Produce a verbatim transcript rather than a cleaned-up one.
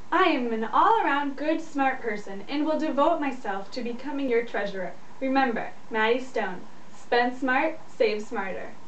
I am an all-around good, smart person and will devote myself to becoming your treasurer. Remember, Maddie Stone, spend smart, save smarter.